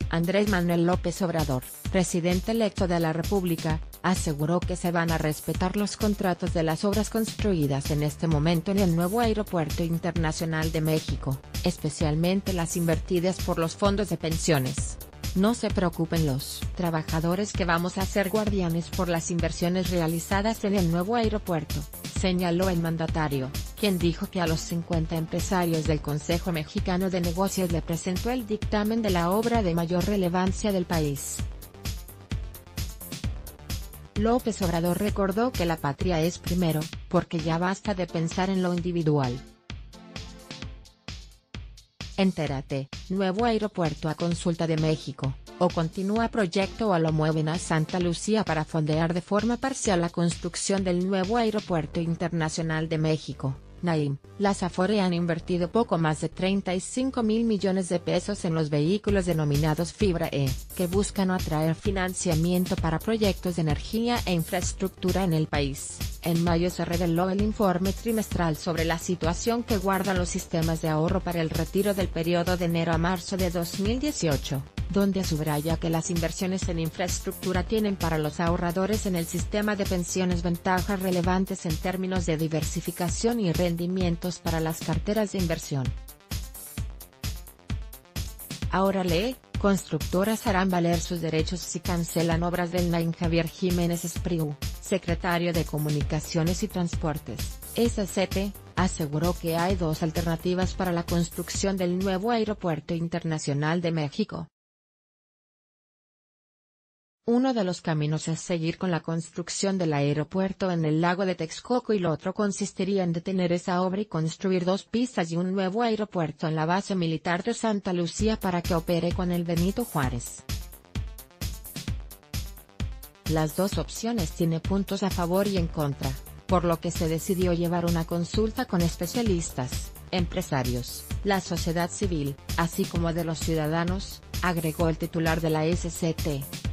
Andrés Manuel López Obrador, presidente electo de la República, aseguró que se van a respetar los contratos de las obras construidas en este momento en el nuevo Aeropuerto Internacional de México, especialmente las invertidas por los fondos de pensiones. No se preocupen los trabajadores, que vamos a ser guardianes por las inversiones realizadas en el nuevo aeropuerto, señaló el mandatario, quien dijo que a los 50 empresarios del Consejo Mexicano de Negocios le presentó el dictamen de la obra de mayor relevancia del país. López Obrador recordó que la patria es primero, porque ya basta de pensar en lo individual. Entérate, nuevo aeropuerto a consulta de México, o continúa proyecto o lo mueven a Santa Lucía para fondear de forma parcial la construcción del nuevo Aeropuerto Internacional de México. Naim, las Afore han invertido poco más de 35,000 millones de pesos en los vehículos denominados Fibra E, que buscan atraer financiamiento para proyectos de energía e infraestructura en el país. En mayo se reveló el informe trimestral sobre la situación que guardan los sistemas de ahorro para el retiro del periodo de enero a marzo de 2018, donde subraya que las inversiones en infraestructura tienen para los ahorradores en el sistema de pensiones ventajas relevantes en términos de diversificación y rendimientos para las carteras de inversión. Ahora lee, constructoras harán valer sus derechos si cancelan obras del Naim. Javier Jiménez Espriu, secretario de Comunicaciones y Transportes, SCT, aseguró que hay dos alternativas para la construcción del nuevo Aeropuerto Internacional de México. Uno de los caminos es seguir con la construcción del aeropuerto en el lago de Texcoco, y lo otro consistiría en detener esa obra y construir 2 pistas y un nuevo aeropuerto en la base militar de Santa Lucía para que opere con el Benito Juárez. Las dos opciones tienen puntos a favor y en contra, por lo que se decidió llevar una consulta con especialistas, empresarios, la sociedad civil, así como de los ciudadanos, agregó el titular de la SCT.